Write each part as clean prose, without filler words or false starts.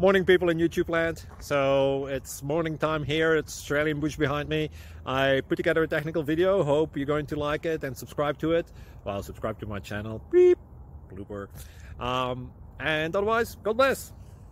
Morning, people in YouTube land. So it's morning time here. It's Australian bush behind me. I put together a technical video. Hope you're going to like it and subscribe to it. Well, subscribe to my channel. Beep. Blooper. And otherwise, God bless.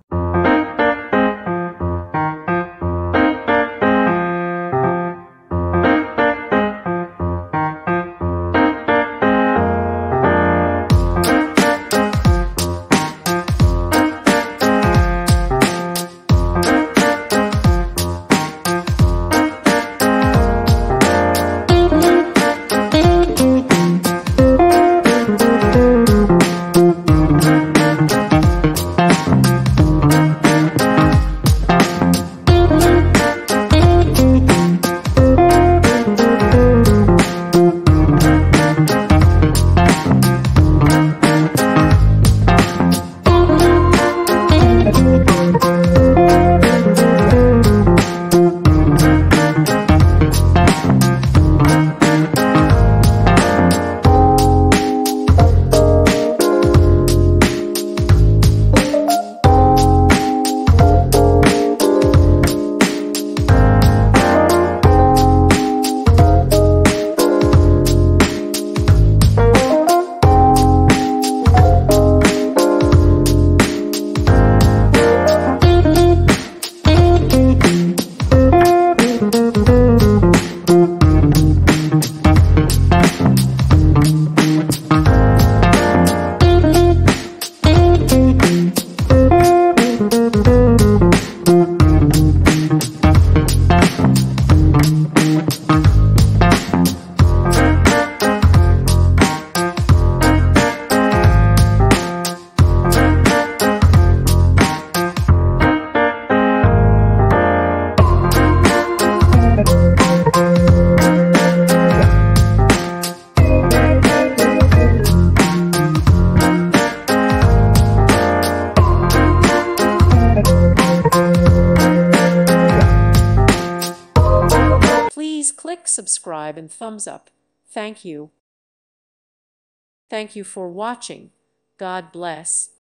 Please click subscribe and thumbs up. Thank you. Thank you for watching. God bless.